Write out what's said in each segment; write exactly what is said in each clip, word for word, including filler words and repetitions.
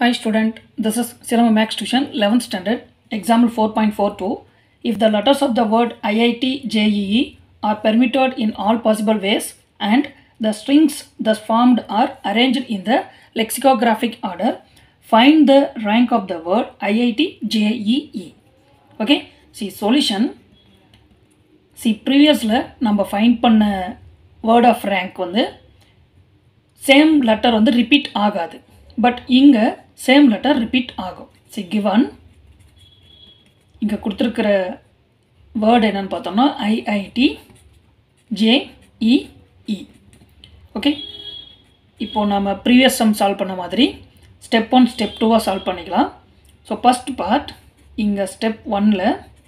Hi student, this is Silama Max Tuition eleventh standard, example four point four two. If the letters of the word I I T J E E are permitted in all possible ways and the strings thus formed are arranged in the lexicographic order, find the rank of the word I I T J E E. Okay, see solution. See previously நம்ம find பண்ண word of rank வந்து same letter வந்து repeat ஆகாது. But இங்க same letter repeat ஆகும். See given இங்க கொடுத்திருக்கிற word என்னன்னு பார்த்தோம்னா I I T J E E. Okay, இப்போ நாம previous sum solve பண்ண மாதிரி step one step two ஆ solve பண்ணிக்கலாம். So first part இங்க step one ல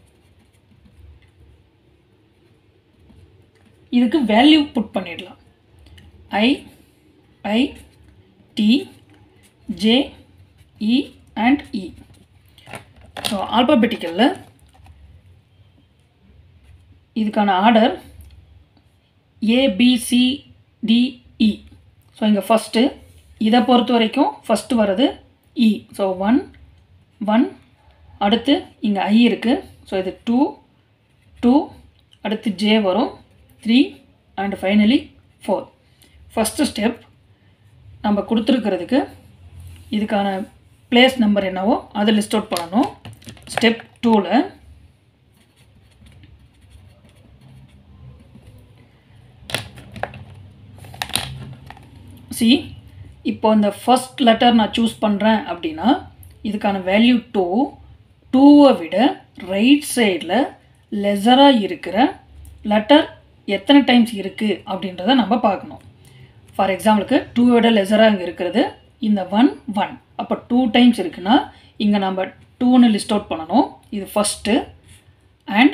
இதுக்கு value put பண்ணிடலாம். I I T J E and E. So alphabetical இதுக்கான order A B C D E. So இங்க first இத பொறுத்த வரைக்கும் first வரது E. So one one அடுத்து இங்க I இருக்கு. So இது two two அடுத்து J வரும் three and finally four. First step நம்ம கொடுத்திருக்கிறதுக்கு இதுக்கான place number என்னவோ அதை list out பண்ணனும். Step two ல see இப்போ இந்த first letter நான் choose பண்றேன் அப்படினா இதுக்கான value two two விட right sideல lesser-ஆ இருக்கிற letter எத்தனை times இருக்கு அப்படின்றதை நம்ம பார்க்கணும். For example two விட lesser-ஆ இங்க இருக்குது இந்த one one அப்ப two times இருக்குனா இங்க நம்ம two னு list out பண்ணனும். இது first and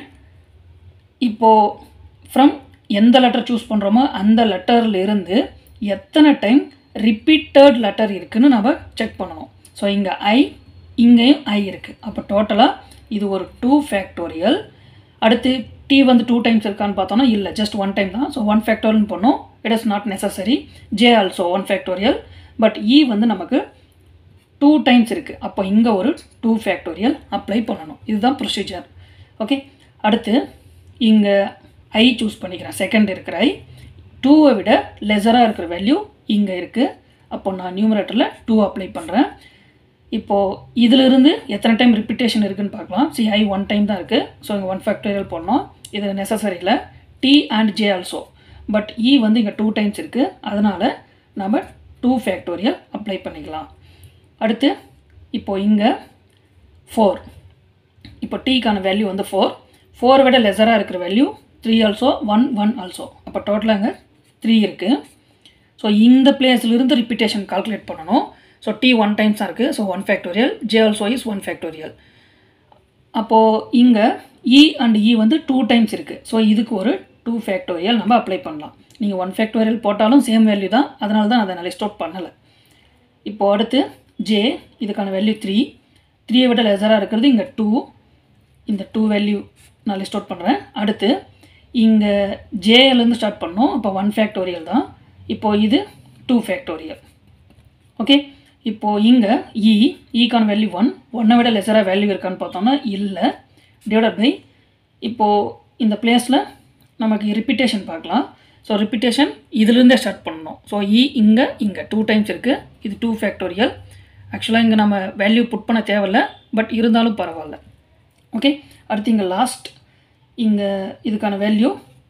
இப்போ from எந்த letter choose பண்றோமோ அந்த letterல இருந்து எத்தனை time repeated letter இருக்குன்னு நாம செக் பண்ணனும். சோ இங்க I இங்கேயும் I இருக்கு. அப்ப டோட்டலா இது ஒரு two factorial. அடுத்து t வந்து two times இருக்கான்னு பார்த்தோம்னா இல்ல just one time தான். So one factorial னு பண்ணோம். It is not necessary. J also one factorial. But E வந்து நமக்கு two times இருக்கு. அப்போ இங்க ஒரு two factorial apply பண்ணனும். இதுதான் procedure. Okay. அடுத்து இங்க I choose பண்ணிக்கிறேன். Second இருக்கிற I two விட lesser-ஆ இருக்கிற value இங்க இருக்கு. அப்போ நான் numeratorல two apply பண்றேன். இப்போ இதில இருந்து எத்தனை டைம் repetition இருக்குன்னு பார்க்கலாம். See I one time தான் இருக்கு. So இங்க one factorial போடணும். இது necessary இல்ல. T and J also. But E வந்து இங்க two times இருக்கு. அதனால நாம two factorial apply பண்ணிக்கலாம். அடுத்து இப்போ இங்க four. இப்போ t கான வேல்யூ வந்து four. four விட lesser-ஆ இருக்கிற value three also one one also. அப்ப டோட்டலா இங்க three இருக்கு. சோ இந்த பிளேஸ்ல இருந்து repetition calculate பண்ணனும். So t one times ஆ இருக்கு. So one factorial. J also is one factorial. அப்போ இங்க E and E வந்து two times இருக்கு. So இதுக்கு ஒரு two factorial நம்ம apply பண்ணலாம். நீங்க one factorial போட்டாலும் same value தான். அதனால தான் அத நான் list out பண்ணல. இப்போ அடுத்து J இதுக்கான வேல்யூ three. three விட lesser-ஆ இருக்குது இங்க two. இந்த two வேல்யூ நான் list out பண்றேன். அடுத்து இங்க J ல இருந்து ஸ்டார்ட் பண்ணோம். அப்ப one factorial தான். இப்போ இது two factorial. ஓகே. இப்போ இங்க E E கான வேல்யூ one. one விட lesser-ஆ வேல்யூ இருக்கான்னு பார்த்தோம்னா இல்ல. divided by இப்போ இந்த பிளேஸ்ல நமக்கு repetition பார்க்கலாம். So repetition இதில இருந்தே ஸ்டார்ட் பண்ணனும். So E இங்க இங்க two times இருக்கு. இது two factorial. Actually இங்க நம்ம வேல்யூ புட் பண்ண தேவையில்ல. பட் இருந்தாலும் பரவாயில்லை. ஓகே. அடுத்து இங்க லாஸ்ட் இங்க இதுக்கான வேல்யூ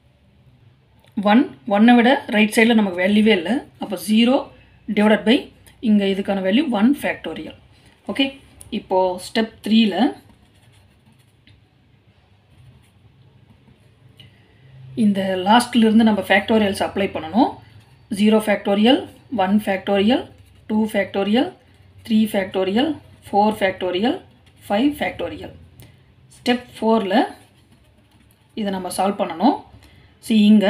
one. one விட ரைட் சைடுல நமக்கு வேல்யூவே இல்ல. அப்ப zero divided by இங்க இதுக்கான வேல்யூ one factorial. ஓகே. இப்போ ஸ்டெப் three ல இந்த லாஸ்ட்ல இருந்து நம்ம factorials அப்ளை பண்ணனும். zero factorial, one factorial, two factorial, three factorial, four factorial, five factorial. Step four ல இத நம்ம சால்வ் பண்ணனும். see இங்க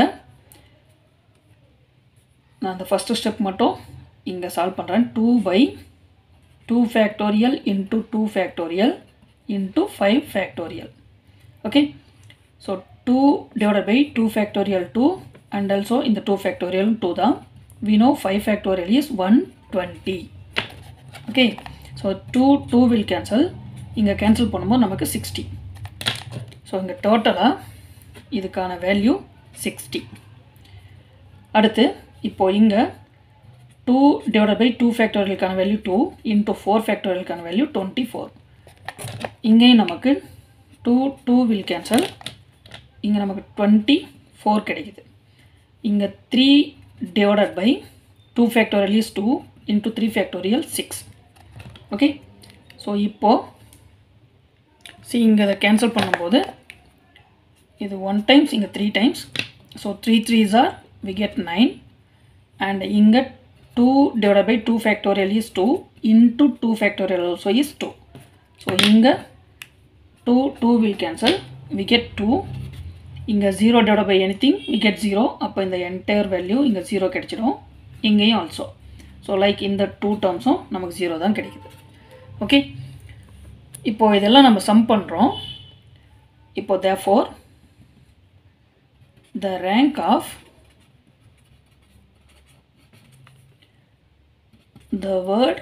நான் அந்த ஃபர்ஸ்ட் ஸ்டெப் மட்டும் இங்க சால்வ் பண்றேன். two by two factorial into two factorial into five factorial. okay. so two divided by two factorial two and also in the two factorial two தான். We know five factorial is one hundred twenty. Okay. So so two two will cancel, இங்கே cancel பண்ணும்போது நமக்கு sixty. So இங்கே டோட்டலாக இதுக்கான value sixty. அடுத்து இப்போது இங்கே டூ டிவைடட் பை டூ ஃபேக்டோரியலுக்கான வேல்யூ டூ இன்ட்டு ஃபோர் ஃபேக்டோரியலுக்கான வேல்யூ டுவெண்ட்டி ஃபோர். இங்கேயும் நமக்கு டூ டூ வில் கேன்சல், இங்கே நமக்கு டுவெண்ட்டி ஃபோர் கிடைக்குது. இங்கே three divided by two factorial is two into three factorial six. Okay, so இப்போது சி இங்கே இதை கேன்சல் பண்ணும்போது இது ஒன் டைம்ஸ், இங்கே three times. So three threes are we get nine. And இங்கே two divided by two factorial is two into two factorial also is two. So inga two two will cancel, we get two. Inga zero divided by anything we get zero. Appo in the entire value inga zero kedichidum, ingayum also. So like in the two terms namak zero dhaan kedikudhu. Okay, இப்போ இதெல்லாம் நம்ம sum பண்றோம். இப்போ therefore the rank of the word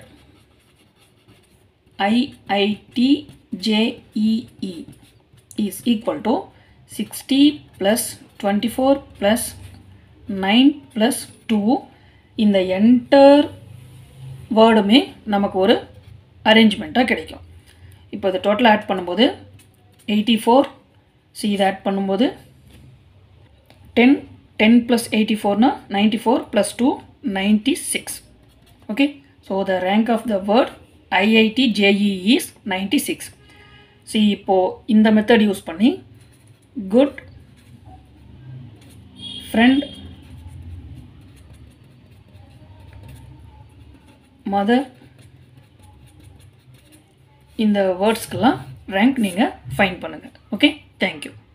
I I T J E E is equal to sixty plus twenty-four plus nine plus two. இந்த entire wordமே நமக்கு ஒரு அரேஞ்ச்மெண்ட்டாக கிடைக்கும். இப்போ இதை டோட்டல் ஆட் பண்ணும்போது எயிட்டி ஃபோர், சி இதை ஆட் பண்ணும்போது டென், டென் ப்ளஸ் எயிட்டி ஃபோர்னா ninety four plus two ninety six. Okay, so the rank of the word I I T J E E is ninety-six. See, இப்போ இந்த method use பண்ணி good friend, mother இந்த வேர்ட்ஸ்க்கெல்லாம் rank நீங்கள் find பண்ணுங்கள். Okay, thank you.